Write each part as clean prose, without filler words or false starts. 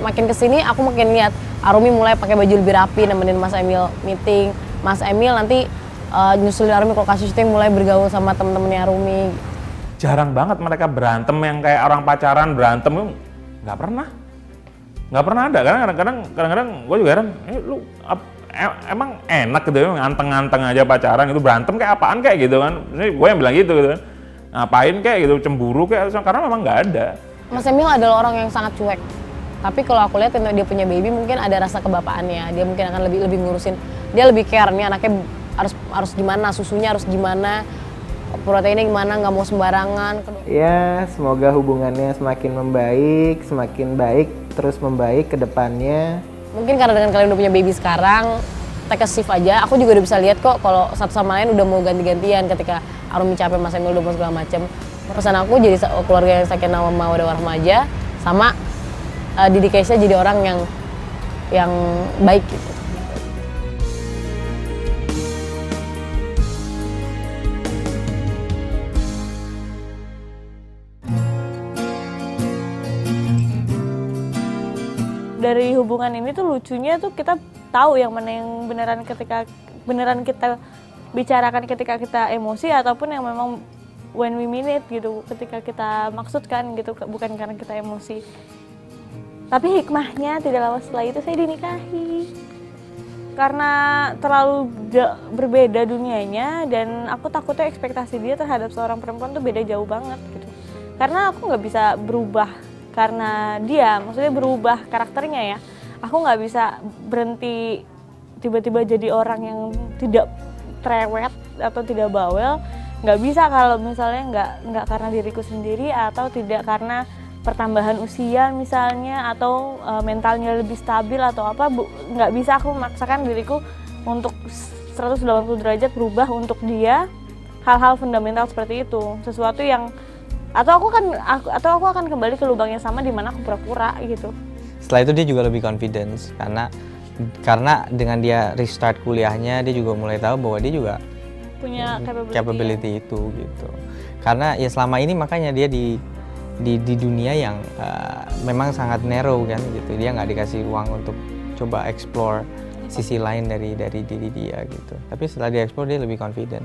makin kesini aku makin lihat Arumi mulai pakai baju lebih rapi, nemenin Mas Emil meeting. Mas Emil nanti nyusulin Arumi kalau kasih syuting, mulai bergaul sama temen-temennya Arumi. Jarang banget mereka berantem yang kayak orang pacaran berantem, nggak pernah ada. Karena kadang-kadang gue juga heran, lu emang enak gitu ya, nganteng-nganteng aja pacaran itu, berantem kayak apaan kayak gitu kan. Gue yang bilang gitu kan, ngapain kayak gitu, cemburu kayak, karena memang nggak ada. Mas Emil adalah orang yang sangat cuek. Tapi kalau aku lihat dia punya baby, mungkin ada rasa kebapaannya. Dia mungkin akan lebih ngurusin. Dia lebih care nih anaknya harus gimana, susunya harus gimana, proteinnya gimana, nggak mau sembarangan. Ya, semoga hubungannya semakin baik, terus membaik ke depannya. Mungkin karena dengan kalian udah punya baby sekarang, take a shift aja. Aku juga udah bisa lihat kok kalau satu sama lain udah mau ganti-gantian ketika Arumi capek, Mas Emil udah mau segala macem. Pesan aku jadi keluarga yang sakinah mawaddah warahmah aja, sama Didi Keisha jadi orang yang baik gitu. Dari hubungan ini tuh lucunya tuh kita tahu yang mana yang beneran kita bicarakan ketika kita emosi, ataupun yang memang when we mean it gitu, ketika kita maksudkan gitu, bukan karena kita emosi. Tapi hikmahnya tidak lama setelah itu saya dinikahi. Karena terlalu berbeda dunianya, dan aku takutnya ekspektasi dia terhadap seorang perempuan tuh beda jauh banget gitu. Karena aku nggak bisa berubah karena dia, maksudnya berubah karakternya ya. Aku nggak bisa berhenti tiba-tiba jadi orang yang tidak cerewet atau tidak bawel. Nggak bisa kalau misalnya nggak karena diriku sendiri, atau tidak karena pertambahan usia misalnya, atau mentalnya lebih stabil atau apa. Nggak bisa aku memaksakan diriku untuk 180 derajat berubah untuk dia. Hal-hal fundamental seperti itu, sesuatu yang atau aku akan kembali ke lubang yang sama di mana aku pura-pura gitu. Setelah itu dia juga lebih confidence, karena dengan dia restart kuliahnya, dia juga mulai tahu bahwa dia juga punya capability itu gitu. Karena ya selama ini makanya dia di dunia yang memang sangat narrow kan gitu. Dia nggak dikasih ruang untuk coba explore sisi lain dari diri dia gitu. Tapi setelah dia explore, dia lebih confident.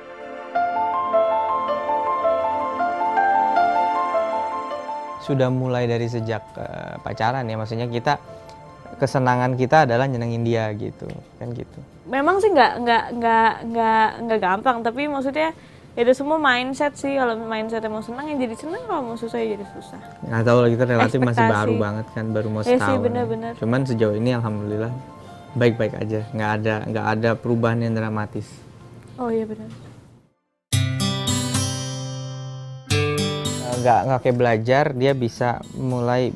Sudah mulai dari sejak pacaran ya, maksudnya kesenangan kita adalah nyenengin dia gitu kan gitu. Memang sih nggak gampang, tapi maksudnya ya itu semua mindset sih. Kalau mindsetnya mau senang ya jadi senang, kalau mau susah ya jadi susah. Nggak tahu lah, kita relatif masih baru banget kan, baru mau setahun. Ya sih, benar-benar. Cuman sejauh ini alhamdulillah baik-baik aja, nggak ada perubahan yang dramatis. Oh iya benar. Nggak kayak belajar, dia bisa mulai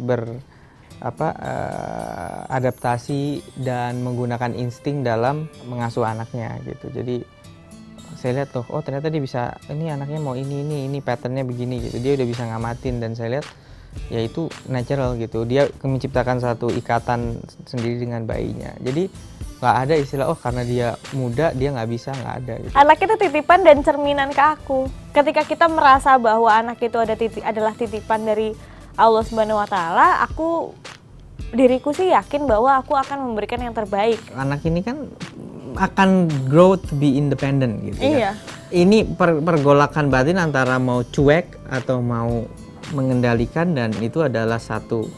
adaptasi dan menggunakan insting dalam mengasuh anaknya gitu. Jadi saya lihat oh ternyata dia bisa, ini anaknya mau ini patternnya begini gitu. Dia udah bisa ngamatin, dan saya lihat ya itu natural gitu. Dia menciptakan satu ikatan sendiri dengan bayinya. Jadi nggak ada istilah karena dia muda dia nggak bisa, nggak ada gitu. Anak itu titipan dan cerminan ke aku. Ketika kita merasa bahwa anak itu adalah titipan dari Allah Subhanahu Wa Taala, diriku sih yakin bahwa aku akan memberikan yang terbaik. Anak ini kan akan grow to be independent gitu. Iya. Kan? Ini pergolakan batin antara mau cuek atau mau mengendalikan, dan itu adalah satu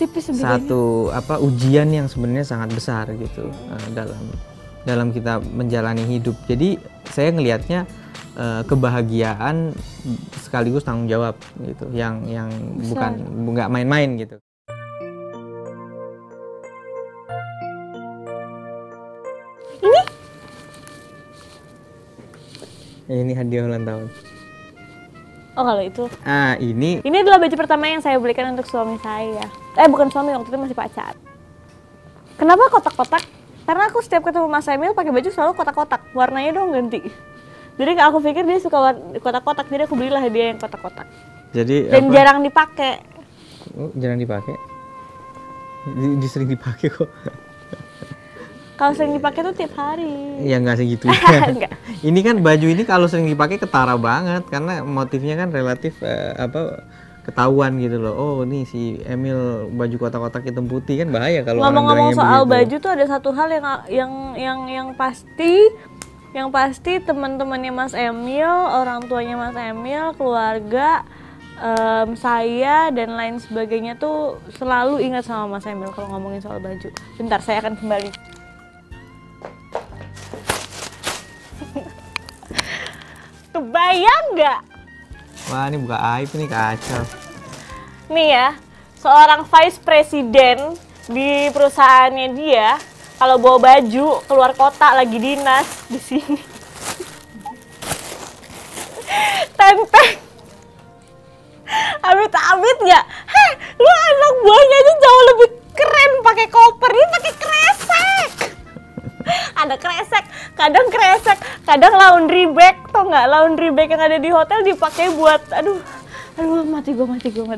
ujian yang sebenarnya sangat besar gitu dalam kita menjalani hidup. Jadi saya ngelihatnya kebahagiaan sekaligus tanggung jawab gitu, yang nggak main-main gitu. Ini hadiah ulang tahun. Oh kalau itu. Ini adalah baju pertama yang saya belikan untuk suami saya. Bukan suami, waktu itu masih pacar. Kenapa kotak-kotak? Karena aku setiap ketemu Mas Emil pakai baju selalu kotak-kotak. Warnanya dong ganti. Jadi aku pikir dia suka kotak-kotak, jadi aku belilah dia yang kotak-kotak. Dan jarang dipakai. Jarang dipakai? Sering dipakai kok. Kalau sering dipakai tuh tiap hari. Ya nggak segitu. Ini kan baju ini kalau sering dipakai ketara banget, karena motifnya kan relatif ketahuan gitu loh. Oh, nih si Emil baju kotak-kotak hitam putih, kan bahaya kalau orang Ngomong-ngomong bilangnya soal begitu. baju tuh ada satu hal yang pasti teman-temannya Mas Emil, orang tuanya Mas Emil, keluarga, saya dan lain sebagainya tuh selalu ingat sama Mas Emil kalau ngomongin soal baju. Bentar, saya akan kembali. Kebayang nggak? Wah, ini buka aib nih, kacau. Nih ya, seorang vice president di perusahaannya dia kalau bawa baju keluar kota lagi dinas di sini. Tenteng. Amit-amit nggak? Heh, lu anak buahnya aja jauh lebih keren pakai koper, ini pakai kresek. Ada kresek, kadang laundry bag, tau nggak? Laundry bag yang ada di hotel dipakai buat, aduh mati gue,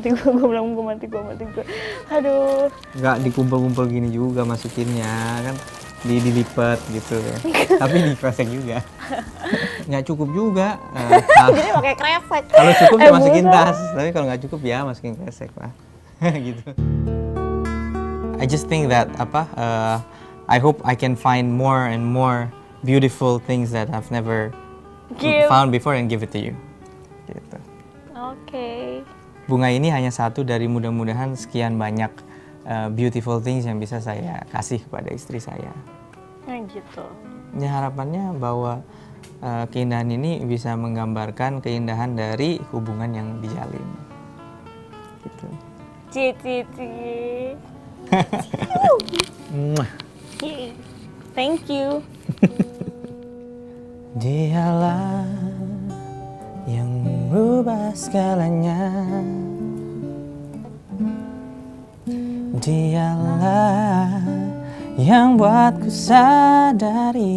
aduh. Nggak dikumpul-kumpul gini juga masukinnya, kan dilipat gitu. Tapi dikresek juga. Nggak cukup juga. Jadi pakai kresek. Kalau cukup dimasukin bukan. tas, tapi kalau nggak cukup ya masukin kresek lah. Gitu. I just think that I hope I can find more and more beautiful things that I've never found before and give it to you. Gitu. Oke. Bunga ini hanya satu dari mudah-mudahan sekian banyak beautiful things yang bisa saya kasih kepada istri saya. Gitu. Ya, harapannya bahwa keindahan ini bisa menggambarkan keindahan dari hubungan yang dijalin. Gitu. Cici. Mwah. Thank you. Dialah yang merubah segalanya. Dialah yang buatku sadari.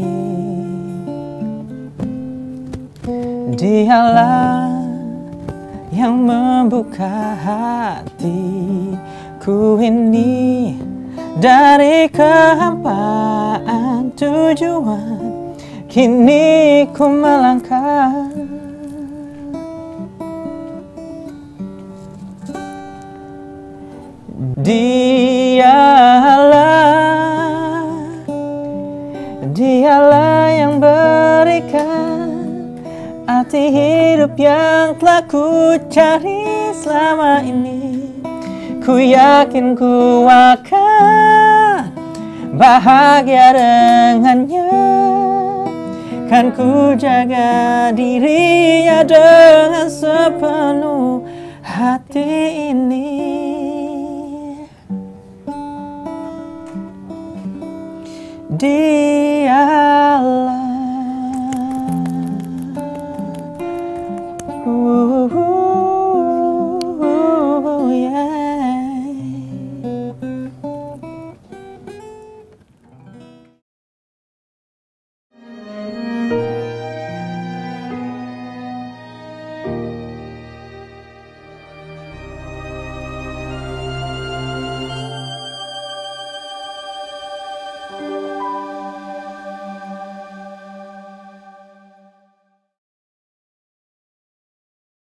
Dialah yang membuka hatiku ini dari kehampaan tujuan. Kini ku melangkah. Dialah yang berikan arti hidup yang telah ku cari selama ini. Ku yakin ku akan bahagia dengannya. Kan ku jaga dirinya dengan sepenuh hati ini. Dia